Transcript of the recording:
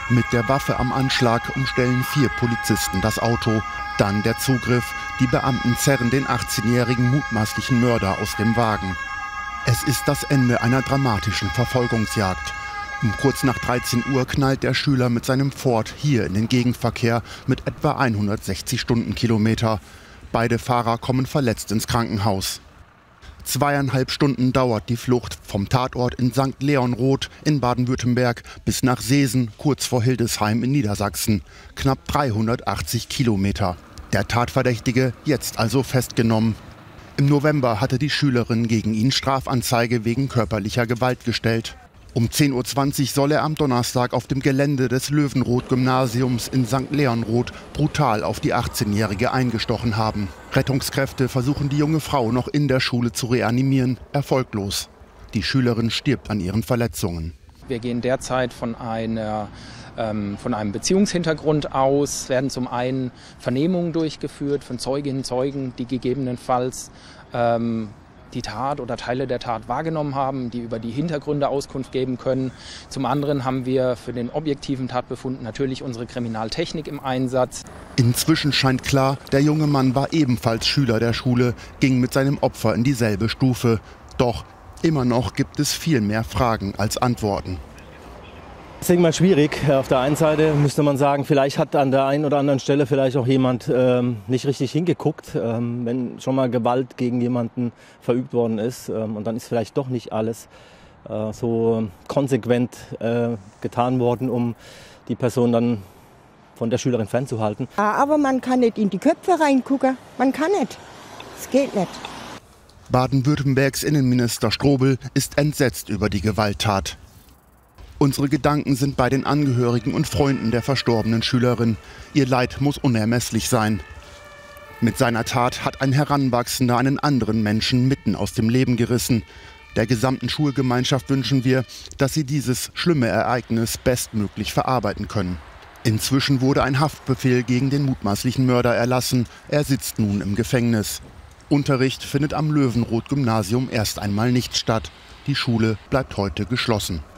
Mit der Waffe am Anschlag umstellen 4 Polizisten das Auto. Dann der Zugriff. Die Beamten zerren den 18-jährigen mutmaßlichen Mörder aus dem Wagen. Es ist das Ende einer dramatischen Verfolgungsjagd. Um kurz nach 13 Uhr knallt der Schüler mit seinem Ford hier in den Gegenverkehr mit etwa 160 Stundenkilometer. Beide Fahrer kommen verletzt ins Krankenhaus. 2,5 Stunden dauert die Flucht vom Tatort in St. Leonroth in Baden-Württemberg bis nach Seesen, kurz vor Hildesheim in Niedersachsen. Knapp 380 Kilometer. Der Tatverdächtige jetzt also festgenommen. Im November hatte die Schülerin gegen ihn Strafanzeige wegen körperlicher Gewalt gestellt. Um 10:20 Uhr soll er am Donnerstag auf dem Gelände des Löwenroth-Gymnasiums in St. Leonroth brutal auf die 18-Jährige eingestochen haben. Rettungskräfte versuchen die junge Frau noch in der Schule zu reanimieren, erfolglos. Die Schülerin stirbt an ihren Verletzungen. Wir gehen derzeit von einem Beziehungshintergrund aus. Es werden zum einen Vernehmungen durchgeführt von Zeuginnen und Zeugen, die gegebenenfalls die Tat oder Teile der Tat wahrgenommen haben, die über die Hintergründe Auskunft geben können. Zum anderen haben wir für den objektiven Tatbefund natürlich unsere Kriminaltechnik im Einsatz. Inzwischen scheint klar, der junge Mann war ebenfalls Schüler der Schule, ging mit seinem Opfer in dieselbe Stufe. Doch immer noch gibt es viel mehr Fragen als Antworten. Das ist immer schwierig. Auf der einen Seite müsste man sagen, vielleicht hat an der einen oder anderen Stelle vielleicht auch jemand nicht richtig hingeguckt, wenn schon mal Gewalt gegen jemanden verübt worden ist. Und dann ist vielleicht doch nicht alles so konsequent getan worden, um die Person dann von der Schülerin fernzuhalten. Aber man kann nicht in die Köpfe reingucken. Man kann nicht. Es geht nicht. Baden-Württembergs Innenminister Strobel ist entsetzt über die Gewalttat. Unsere Gedanken sind bei den Angehörigen und Freunden der verstorbenen Schülerin. Ihr Leid muss unermesslich sein. Mit seiner Tat hat ein Heranwachsender einen anderen Menschen mitten aus dem Leben gerissen. Der gesamten Schulgemeinschaft wünschen wir, dass sie dieses schlimme Ereignis bestmöglich verarbeiten können. Inzwischen wurde ein Haftbefehl gegen den mutmaßlichen Mörder erlassen. Er sitzt nun im Gefängnis. Unterricht findet am Löwenroth-Gymnasium erst einmal nicht statt. Die Schule bleibt heute geschlossen.